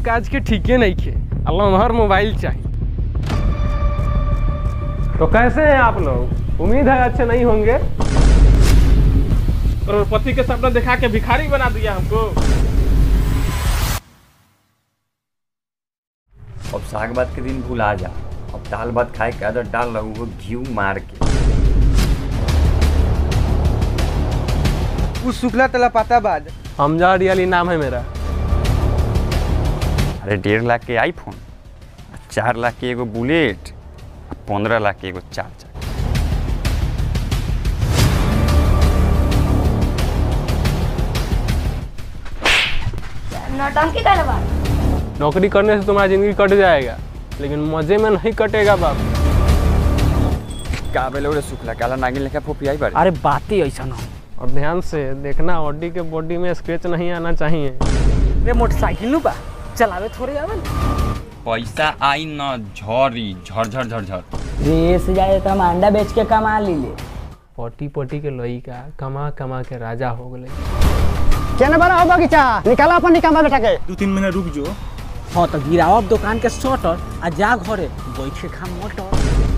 काज के ठीके नहीं खे, हर मोबाइल चाहिए। तो कैसे हैं आप लोग? उम्मीद है अच्छे नहीं होंगे। करोड़पति के सपना दिखा के भिखारी बना दिया हमको। अब साग भात के दिन भूला जा, अब दाल भात खाए के आदत डाल रहा हूँ घी मार के। उस शुक्ला तला पता बाद हमजा रियली नाम है मेरा। अरे 1.5 लाख के आईफोन, 4 लाख के एगो बुलेट, 15 लाख के एगो 4 चक्का। नौटंकी करे बा। नौकरी करने से तुम्हारा जिंदगी कट जाएगा, लेकिन मजे में नहीं कटेगा बाप। का बेले रे शुक्ला काला नागिन लेखा फोफियाई बारे। अरे बात ही ऐसा ना। और ध्यान से देखना, ऑडी के बॉडी में स्क्रैच नहीं आना चाहिए। रे मोटरसाइकिल नु बा चलावे थोड़े आवे। पैसा आई न झरी झरझर झरझर। रेस जाए तो हम अंडा बेच के कमा ली ले। पोटी पोटी के लइका कमा कमा के राजा हो गए। केने बड़ा हो बगीचा निकाला अपन निकामा बेटा के। 2-3 महीना रुक जो। हाँ तो गिराओ दुकान के शटर आ जा घरे बैठ के खा मटर।